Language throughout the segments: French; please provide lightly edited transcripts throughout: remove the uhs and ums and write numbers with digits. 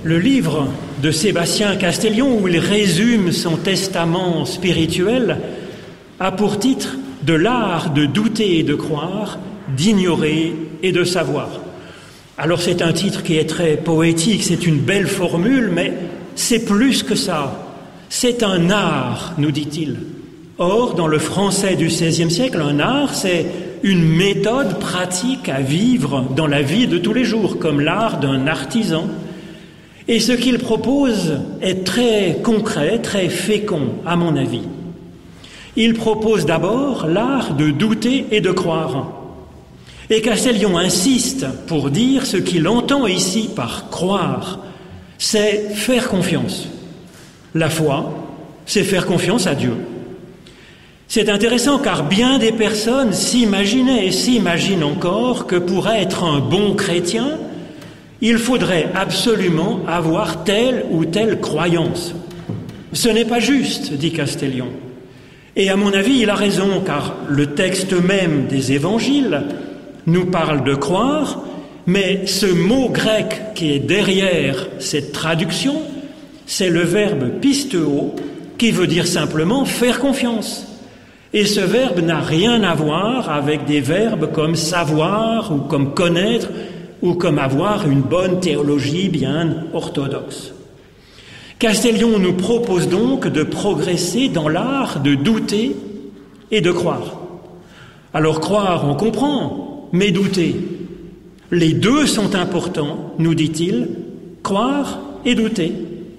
Le livre de Sébastien Castellion, où il résume son testament spirituel, a pour titre « De l'art de douter et de croire, d'ignorer et de savoir ». Alors c'est un titre qui est très poétique, c'est une belle formule, mais c'est plus que ça. C'est un art, nous dit-il. Or, dans le français du XVIe siècle, un art, c'est une méthode pratique à vivre dans la vie de tous les jours, comme l'art d'un artisan. Et ce qu'il propose est très concret, très fécond, à mon avis. Il propose d'abord l'art de douter et de croire. Et Castellion insiste pour dire ce qu'il entend ici par croire, c'est faire confiance. La foi, c'est faire confiance à Dieu. C'est intéressant car bien des personnes s'imaginaient et s'imaginent encore que pour être un bon chrétien, il faudrait absolument avoir telle ou telle croyance. Ce n'est pas juste, dit Castellion. Et à mon avis, il a raison, car le texte même des évangiles nous parle de croire, mais ce mot grec qui est derrière cette traduction, c'est le verbe pisteo, qui veut dire simplement faire confiance. Et ce verbe n'a rien à voir avec des verbes comme savoir ou comme connaître, ou comme avoir une bonne théologie bien orthodoxe. Castellion nous propose donc de progresser dans l'art de douter et de croire. Alors croire, on comprend, mais douter. Les deux sont importants, nous dit-il, croire et douter.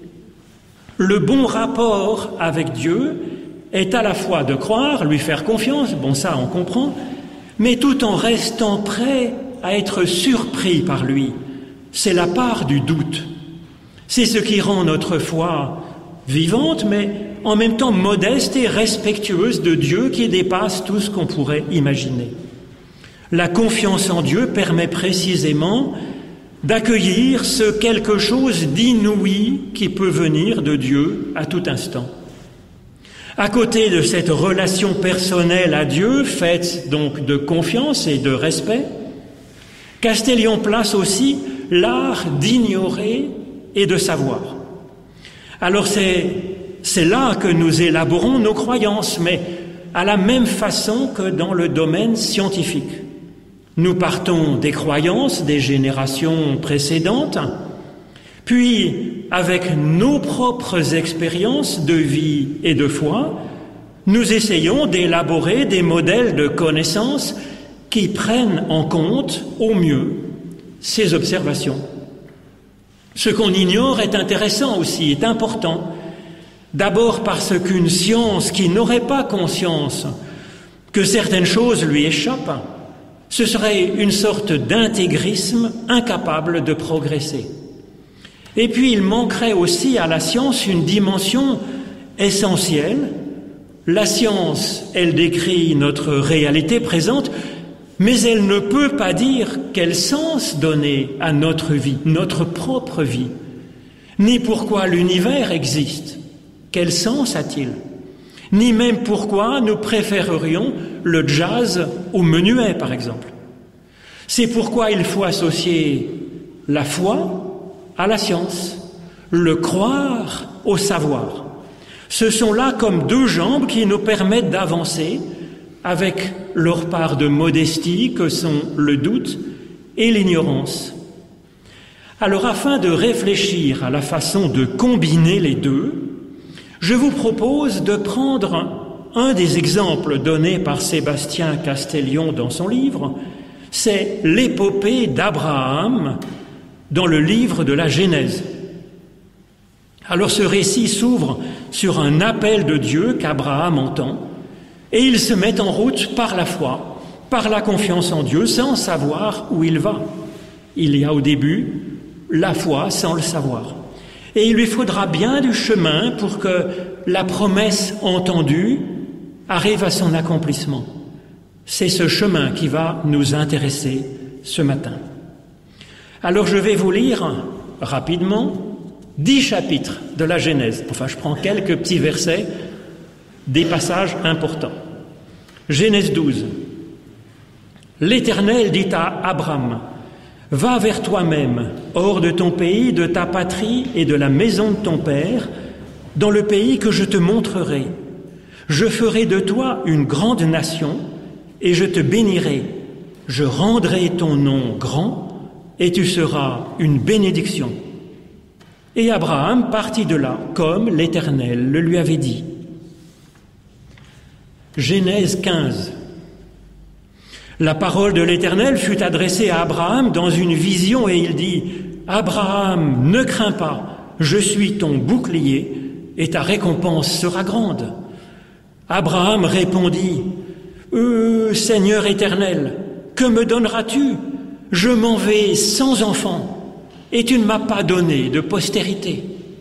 Le bon rapport avec Dieu est à la fois de croire, lui faire confiance, bon ça on comprend, mais tout en restant prêt à être surpris par lui. C'est la part du doute. C'est ce qui rend notre foi vivante, mais en même temps modeste et respectueuse de Dieu qui dépasse tout ce qu'on pourrait imaginer. La confiance en Dieu permet précisément d'accueillir ce quelque chose d'inouï qui peut venir de Dieu à tout instant. À côté de cette relation personnelle à Dieu, faite donc de confiance et de respect, Castellion place aussi l'art d'ignorer et de savoir. Alors c'est là que nous élaborons nos croyances, mais à la même façon que dans le domaine scientifique. Nous partons des croyances des générations précédentes, puis avec nos propres expériences de vie et de foi, nous essayons d'élaborer des modèles de connaissances qui prennent en compte au mieux ces observations. Ce qu'on ignore est intéressant aussi, est important. D'abord parce qu'une science qui n'aurait pas conscience que certaines choses lui échappent, ce serait une sorte d'intégrisme incapable de progresser. Et puis il manquerait aussi à la science une dimension essentielle. La science, elle décrit notre réalité présente, mais elle ne peut pas dire quel sens donner à notre vie, notre propre vie, ni pourquoi l'univers existe, quel sens a-t-il, ni même pourquoi nous préférerions le jazz au menuet, par exemple. C'est pourquoi il faut associer la foi à la science, le croire au savoir. Ce sont là comme deux jambes qui nous permettent d'avancer avec leur part de modestie que sont le doute et l'ignorance. Alors, afin de réfléchir à la façon de combiner les deux, je vous propose de prendre un des exemples donnés par Sébastien Castellion dans son livre, c'est l'épopée d'Abraham dans le livre de la Genèse. Alors ce récit s'ouvre sur un appel de Dieu qu'Abraham entend, et il se met en route par la foi, par la confiance en Dieu, sans savoir où il va. Il y a au début la foi sans le savoir. Et il lui faudra bien du chemin pour que la promesse entendue arrive à son accomplissement. C'est ce chemin qui va nous intéresser ce matin. Alors je vais vous lire rapidement 10 chapitres de la Genèse. Enfin, je prends quelques petits versets, des passages importants. Genèse 12. L'Éternel dit à Abram, Va vers toi-même, hors de ton pays, de ta patrie et de la maison de ton père, dans le pays que je te montrerai. Je ferai de toi une grande nation, et je te bénirai. Je rendrai ton nom grand, et tu seras une bénédiction. Et Abraham partit de là, comme l'Éternel le lui avait dit. Genèse 15. La parole de l'Éternel fut adressée à Abraham dans une vision, et il dit, « Abraham, ne crains pas, je suis ton bouclier, et ta récompense sera grande. » Abraham répondit, « Seigneur éternel, que me donneras-tu? Je m'en vais sans enfant, et tu ne m'as pas donné de postérité. »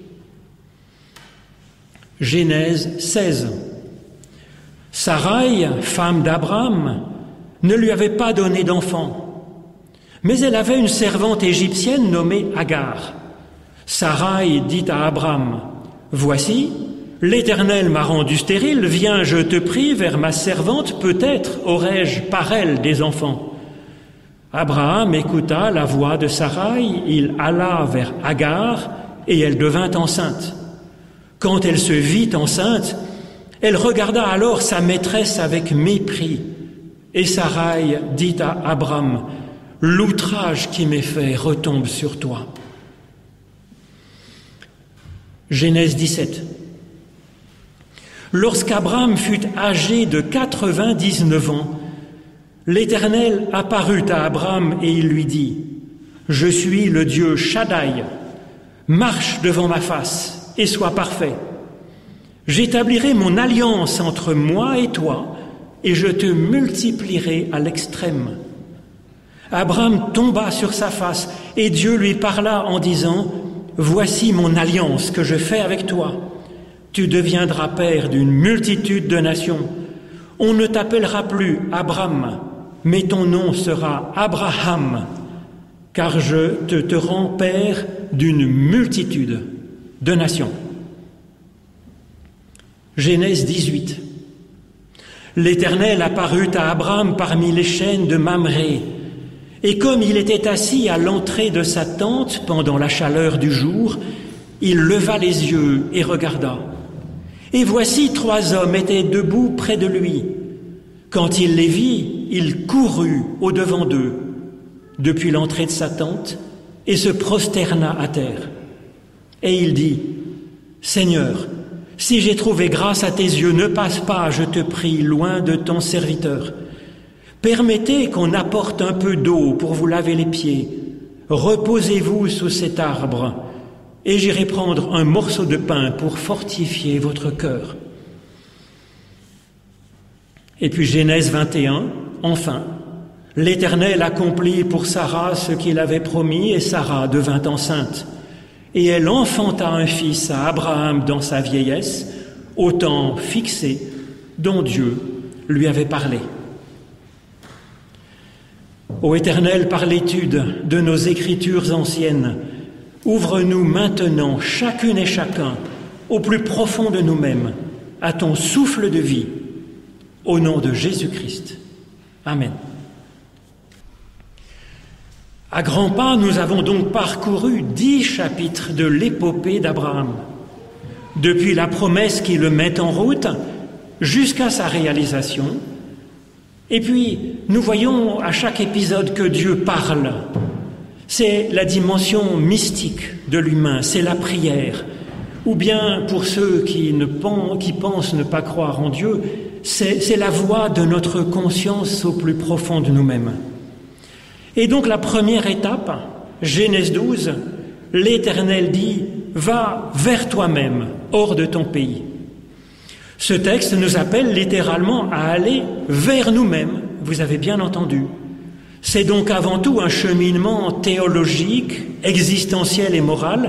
Genèse 16. Sarai, femme d'Abraham, ne lui avait pas donné d'enfant, mais elle avait une servante égyptienne nommée Agar. Sarai dit à Abraham, « Voici, l'Éternel m'a rendu stérile, viens, je te prie, vers ma servante, peut-être aurai-je par elle des enfants. » Abraham écouta la voix de Sarai, il alla vers Agar, et elle devint enceinte. Quand elle se vit enceinte, elle regarda alors sa maîtresse avec mépris, et Sarai dit à Abraham, « L'outrage qui m'est fait retombe sur toi. » Genèse 17. Lorsqu'Abraham fut âgé de 99 ans, l'Éternel apparut à Abraham et il lui dit, « Je suis le Dieu Shaddai, marche devant ma face et sois parfait. J'établirai mon alliance entre moi et toi, et je te multiplierai à l'extrême. » Abraham tomba sur sa face, et Dieu lui parla en disant, « Voici mon alliance que je fais avec toi. Tu deviendras père d'une multitude de nations. On ne t'appellera plus Abram, mais ton nom sera Abraham, car je te rends père d'une multitude de nations. » Genèse 18. L'Éternel apparut à Abraham parmi les chênes de Mamré, et comme il était assis à l'entrée de sa tente pendant la chaleur du jour, il leva les yeux et regarda. Et voici 3 hommes étaient debout près de lui. Quand il les vit, il courut au-devant d'eux, depuis l'entrée de sa tente, et se prosterna à terre. Et il dit, « Seigneur, si j'ai trouvé grâce à tes yeux, ne passe pas, je te prie, loin de ton serviteur. Permettez qu'on apporte un peu d'eau pour vous laver les pieds. Reposez-vous sous cet arbre, et j'irai prendre un morceau de pain pour fortifier votre cœur. » Et puis Genèse 21, enfin, l'Éternel accomplit pour Sarah ce qu'il avait promis, et Sarah devint enceinte. Et elle enfanta un fils à Abraham dans sa vieillesse, au temps fixé dont Dieu lui avait parlé. Ô Éternel, par l'étude de nos écritures anciennes, ouvre-nous maintenant, chacune et chacun, au plus profond de nous-mêmes, à ton souffle de vie, au nom de Jésus-Christ. Amen. À grands pas, nous avons donc parcouru 10 chapitres de l'épopée d'Abraham, depuis la promesse qui le met en route jusqu'à sa réalisation. Et puis, nous voyons à chaque épisode que Dieu parle. C'est la dimension mystique de l'humain, c'est la prière. Ou bien, pour ceux qui pensent ne pas croire en Dieu, c'est la voix de notre conscience au plus profond de nous-mêmes. Et donc la première étape, Genèse 12, l'Éternel dit « Va vers toi-même, hors de ton pays ». Ce texte nous appelle littéralement à aller vers nous-mêmes, vous avez bien entendu. C'est donc avant tout un cheminement théologique, existentiel et moral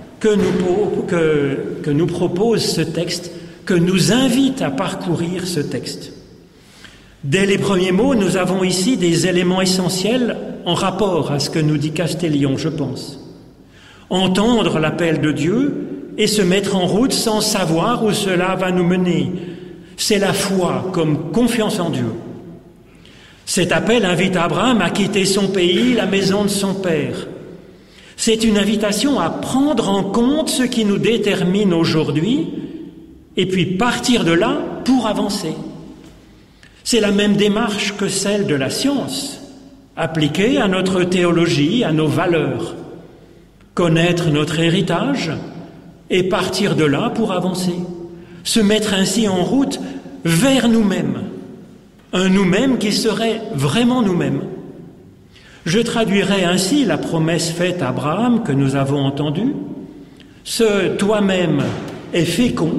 que nous propose ce texte, que nous invite à parcourir ce texte. Dès les premiers mots, nous avons ici des éléments essentiels en rapport à ce que nous dit Castellion, je pense. Entendre l'appel de Dieu et se mettre en route sans savoir où cela va nous mener. C'est la foi comme confiance en Dieu. Cet appel invite Abraham à quitter son pays, la maison de son père. C'est une invitation à prendre en compte ce qui nous détermine aujourd'hui et puis partir de là pour avancer. C'est la même démarche que celle de la science, appliquée à notre théologie, à nos valeurs. Connaître notre héritage et partir de là pour avancer. Se mettre ainsi en route vers nous-mêmes. Un nous-mêmes qui serait vraiment nous-mêmes. Je traduirai ainsi la promesse faite à Abraham que nous avons entendue. Ce toi-même est fécond,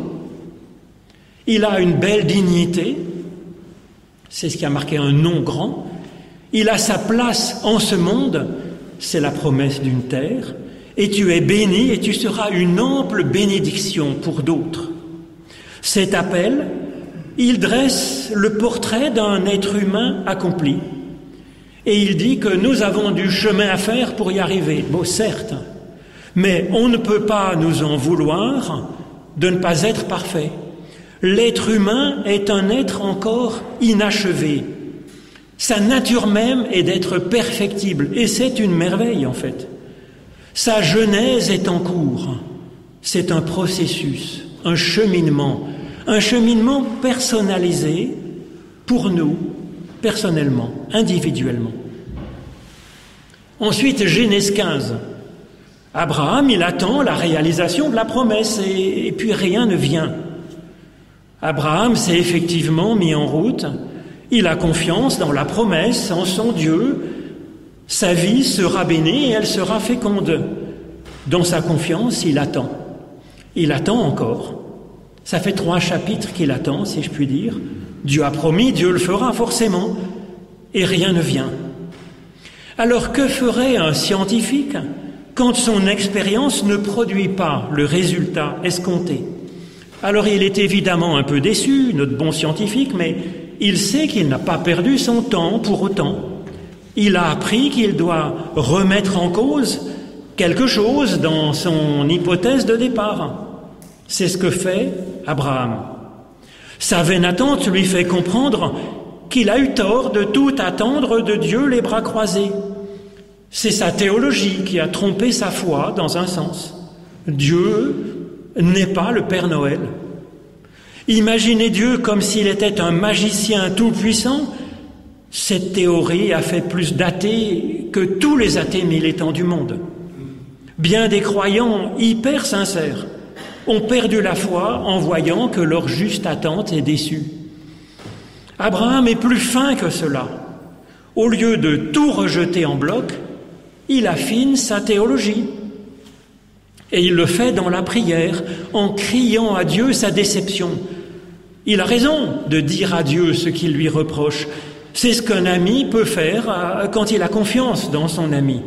il a une belle dignité, c'est ce qui a marqué un nom grand, il a sa place en ce monde, c'est la promesse d'une terre, et tu es béni et tu seras une ample bénédiction pour d'autres. Cet appel, il dresse le portrait d'un être humain accompli. Et il dit que nous avons du chemin à faire pour y arriver. Bon, certes, mais on ne peut pas nous en vouloir de ne pas être parfait. L'être humain est un être encore inachevé. Sa nature même est d'être perfectible, et c'est une merveille en fait. Sa genèse est en cours. C'est un processus, un cheminement personnalisé pour nous, personnellement, individuellement. Ensuite, Genèse 15. Abraham, il attend la réalisation de la promesse et puis rien ne vient. Abraham s'est effectivement mis en route. Il a confiance dans la promesse, en son Dieu. Sa vie sera bénie et elle sera féconde. Dans sa confiance, il attend. Il attend encore. Ça fait 3 chapitres qu'il attend, si je puis dire. Dieu a promis, Dieu le fera forcément, et rien ne vient. Alors que ferait un scientifique quand son expérience ne produit pas le résultat escompté? Alors il est évidemment un peu déçu, notre bon scientifique, mais il sait qu'il n'a pas perdu son temps pour autant. Il a appris qu'il doit remettre en cause quelque chose dans son hypothèse de départ. C'est ce que fait Abraham. Sa vaine attente lui fait comprendre qu'il a eu tort de tout attendre de Dieu les bras croisés. C'est sa théologie qui a trompé sa foi dans un sens. Dieu n'est pas le Père Noël. Imaginez Dieu comme s'il était un magicien tout-puissant, cette théorie a fait plus d'athées que tous les athées militants du monde. Bien des croyants hyper sincères ont perdu la foi en voyant que leur juste attente est déçue. Abraham est plus fin que cela. Au lieu de tout rejeter en bloc, il affine sa théologie. Et il le fait dans la prière, en criant à Dieu sa déception. Il a raison de dire à Dieu ce qu'il lui reproche. C'est ce qu'un ami peut faire quand il a confiance dans son ami.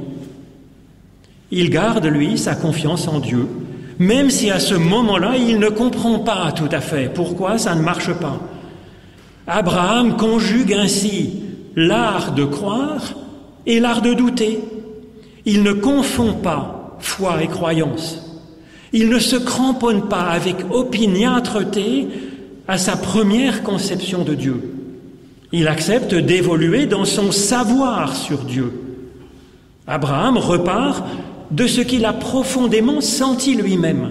Il garde, lui, sa confiance en Dieu, même si à ce moment-là, il ne comprend pas tout à fait pourquoi ça ne marche pas. Abraham conjugue ainsi l'art de croire et l'art de douter. Il ne confond pas foi et croyance. Il ne se cramponne pas avec opiniâtreté à sa première conception de Dieu. Il accepte d'évoluer dans son savoir sur Dieu. Abraham repart de ce qu'il a profondément senti lui-même.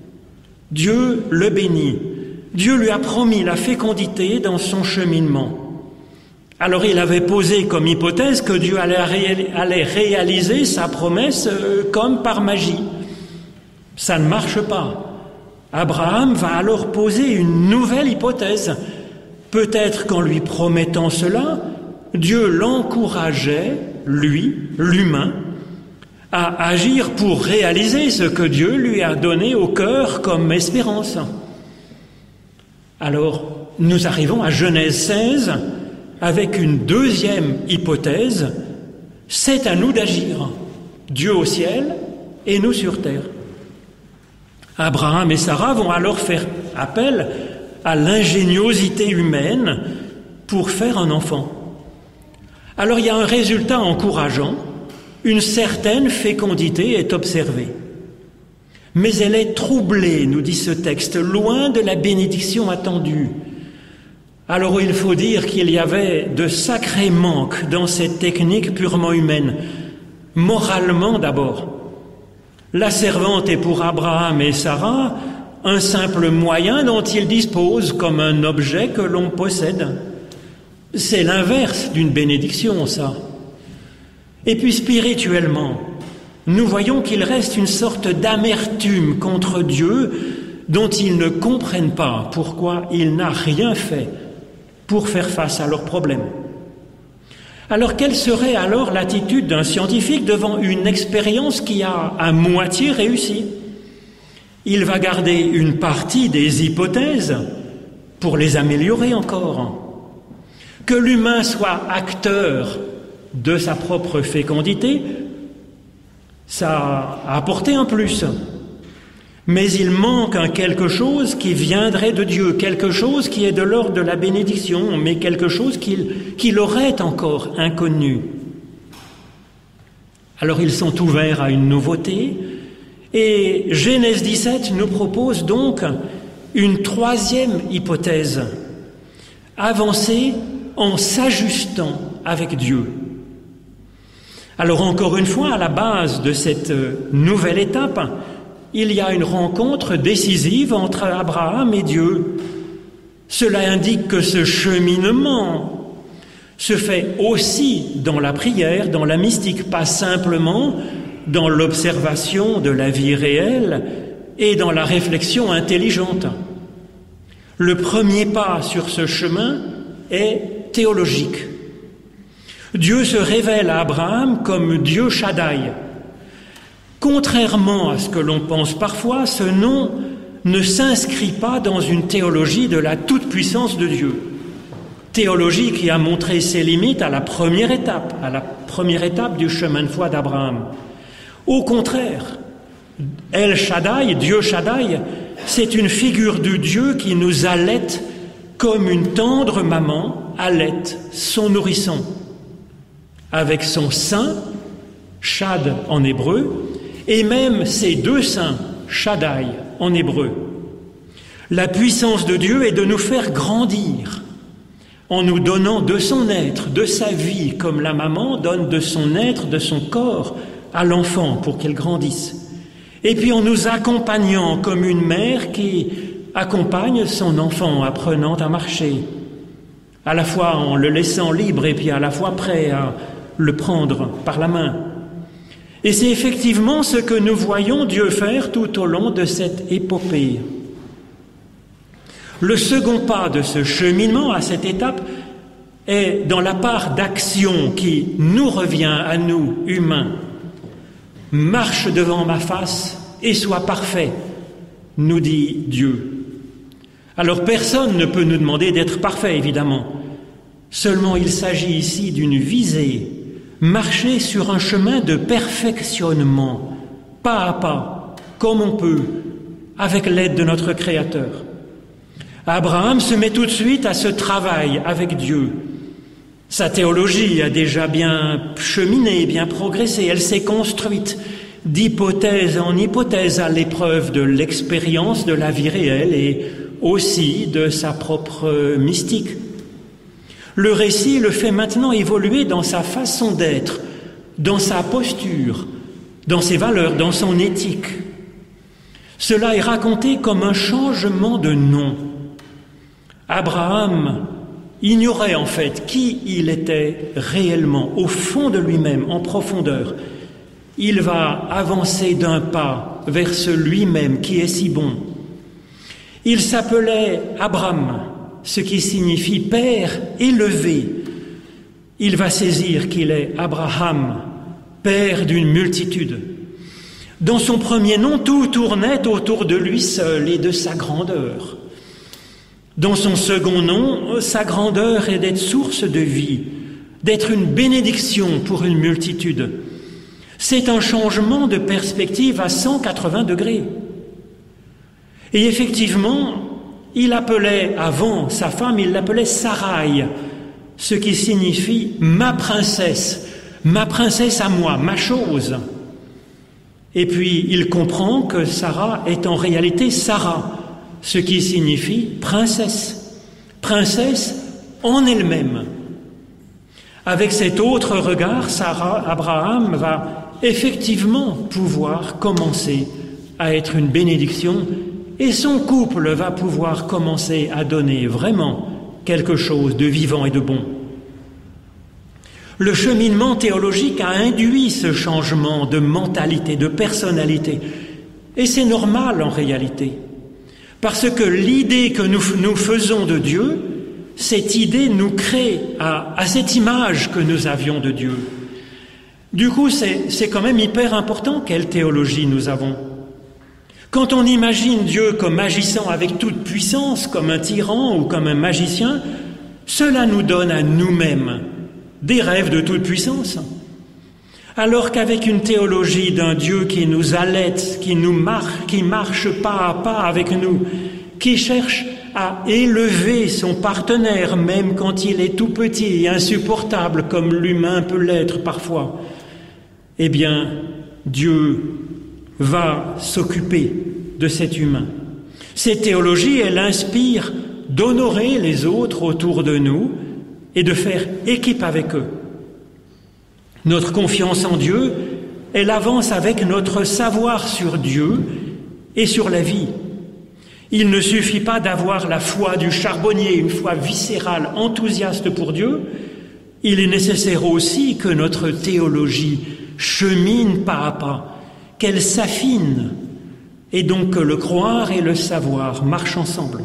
Dieu le bénit. Dieu lui a promis la fécondité dans son cheminement. Alors il avait posé comme hypothèse que Dieu allait réaliser sa promesse comme par magie. Ça ne marche pas. Abraham va alors poser une nouvelle hypothèse. Peut-être qu'en lui promettant cela, Dieu l'encourageait, lui, l'humain, à agir pour réaliser ce que Dieu lui a donné au cœur comme espérance. Alors, nous arrivons à Genèse 16 avec une deuxième hypothèse. C'est à nous d'agir. Dieu au ciel et nous sur terre. Abraham et Sarah vont alors faire appel à l'ingéniosité humaine pour faire un enfant. Alors il y a un résultat encourageant. Une certaine fécondité est observée. Mais elle est troublée, nous dit ce texte, loin de la bénédiction attendue. Alors il faut dire qu'il y avait de sacrés manques dans cette technique purement humaine, moralement d'abord. La servante est pour Abraham et Sarah un simple moyen dont ils disposent comme un objet que l'on possède. C'est l'inverse d'une bénédiction, ça. Et puis spirituellement, nous voyons qu'il reste une sorte d'amertume contre Dieu dont ils ne comprennent pas pourquoi il n'a rien fait pour faire face à leurs problèmes. Alors quelle serait alors l'attitude d'un scientifique devant une expérience qui a à moitié réussi? Il va garder une partie des hypothèses pour les améliorer encore. Que l'humain soit acteur de sa propre fécondité, ça a apporté un plus. Mais il manque un quelque chose qui viendrait de Dieu, quelque chose qui est de l'ordre de la bénédiction, mais quelque chose qu'il aurait encore inconnu. Alors ils sont ouverts à une nouveauté, et Genèse 17 nous propose donc une troisième hypothèse, avancer en s'ajustant avec Dieu. Alors encore une fois, à la base de cette nouvelle étape, il y a une rencontre décisive entre Abraham et Dieu. Cela indique que ce cheminement se fait aussi dans la prière, dans la mystique, pas simplement dans l'observation de la vie réelle et dans la réflexion intelligente. Le premier pas sur ce chemin est théologique. Dieu se révèle à Abraham comme Dieu Shaddai. Contrairement à ce que l'on pense parfois, ce nom ne s'inscrit pas dans une théologie de la toute-puissance de Dieu. Théologie qui a montré ses limites à la première étape du chemin de foi d'Abraham. Au contraire, El Shaddai, Dieu Shaddai, c'est une figure de Dieu qui nous allaite comme une tendre maman allaite son nourrisson. Avec son sein, Shad en hébreu, et même ses deux seins, Shaddai en hébreu. La puissance de Dieu est de nous faire grandir en nous donnant de son être, de sa vie, comme la maman donne de son être, de son corps à l'enfant pour qu'elle grandisse. Et puis en nous accompagnant comme une mère qui accompagne son enfant apprenant à marcher, à la fois en le laissant libre et puis à la fois prêt à le prendre par la main. Et c'est effectivement ce que nous voyons Dieu faire tout au long de cette épopée. Le second pas de ce cheminement à cette étape est dans la part d'action qui nous revient à nous, humains. Marche devant ma face et sois parfait, nous dit Dieu. Alors personne ne peut nous demander d'être parfait, évidemment. Seulement il s'agit ici d'une visée. Marcher sur un chemin de perfectionnement, pas à pas, comme on peut, avec l'aide de notre Créateur. Abraham se met tout de suite à ce travail avec Dieu. Sa théologie a déjà bien cheminé, bien progressé. Elle s'est construite d'hypothèse en hypothèse à l'épreuve de l'expérience de la vie réelle et aussi de sa propre mystique. Le récit le fait maintenant évoluer dans sa façon d'être, dans sa posture, dans ses valeurs, dans son éthique. Cela est raconté comme un changement de nom. Abraham ignorait en fait qui il était réellement, au fond de lui-même, en profondeur. Il va avancer d'un pas vers ce lui-même qui est si bon. Il s'appelait Abram, ce qui signifie Père élevé. Il va saisir qu'il est Abraham, Père d'une multitude. Dans son premier nom, tout tournait autour de lui seul et de sa grandeur. Dans son second nom, sa grandeur est d'être source de vie, d'être une bénédiction pour une multitude. C'est un changement de perspective à 180 degrés. Et effectivement, il appelait avant sa femme, il l'appelait Sarai, ce qui signifie ma princesse à moi, ma chose. Et puis il comprend que Sarah est en réalité Sarah, ce qui signifie princesse. Princesse en elle-même. Avec cet autre regard, Abraham va effectivement pouvoir commencer à être une bénédiction et son couple va pouvoir commencer à donner vraiment quelque chose de vivant et de bon. Le cheminement théologique a induit ce changement de mentalité, de personnalité. Et c'est normal en réalité. Parce que l'idée que nous faisons de Dieu, cette idée nous crée à cette image que nous avions de Dieu. Du coup, c'est quand même hyper important quelle théologie nous avons. Quand on imagine Dieu comme agissant avec toute puissance, comme un tyran ou comme un magicien, cela nous donne à nous-mêmes des rêves de toute puissance. Alors qu'avec une théologie d'un Dieu qui nous allaite, qui marche pas à pas avec nous, qui cherche à élever son partenaire même quand il est tout petit et insupportable comme l'humain peut l'être parfois, eh bien, Dieu va s'occuper de cet humain. Cette théologie, elle inspire d'honorer les autres autour de nous et de faire équipe avec eux. Notre confiance en Dieu, elle avance avec notre savoir sur Dieu et sur la vie. Il ne suffit pas d'avoir la foi du charbonnier, une foi viscérale, enthousiaste pour Dieu. Il est nécessaire aussi que notre théologie chemine pas à pas, qu'elle s'affine, et donc que le croire et le savoir marchent ensemble.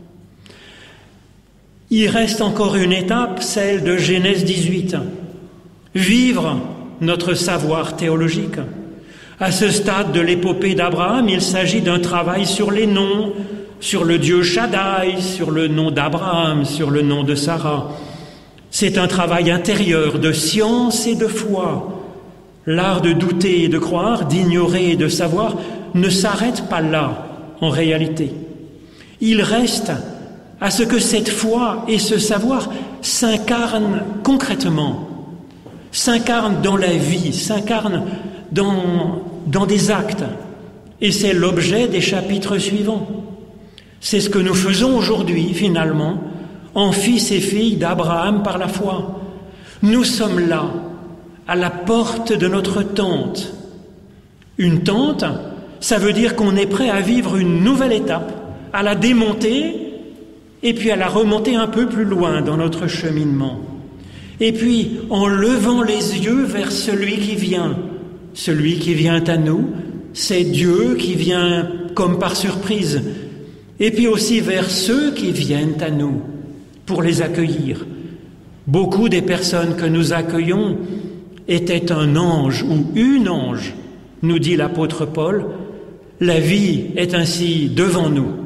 Il reste encore une étape, celle de Genèse 18. Vivre notre savoir théologique. À ce stade de l'épopée d'Abraham, il s'agit d'un travail sur les noms, sur le Dieu Shaddai, sur le nom d'Abraham, sur le nom de Sarah. C'est un travail intérieur de science et de foi. L'art de douter et de croire, d'ignorer et de savoir ne s'arrête pas là, en réalité. Il reste à ce que cette foi et ce savoir s'incarnent concrètement, s'incarnent dans la vie, s'incarnent dans des actes. Et c'est l'objet des chapitres suivants. C'est ce que nous faisons aujourd'hui, finalement, en fils et filles d'Abraham par la foi. Nous sommes là, à la porte de notre tente. Une tente, ça veut dire qu'on est prêt à vivre une nouvelle étape, à la démonter et puis à la remonter un peu plus loin dans notre cheminement. Et puis, en levant les yeux vers celui qui vient à nous, c'est Dieu qui vient comme par surprise, et puis aussi vers ceux qui viennent à nous pour les accueillir. Beaucoup des personnes que nous accueillons étaient un ange ou une ange, nous dit l'apôtre Paul. La vie est ainsi devant nous.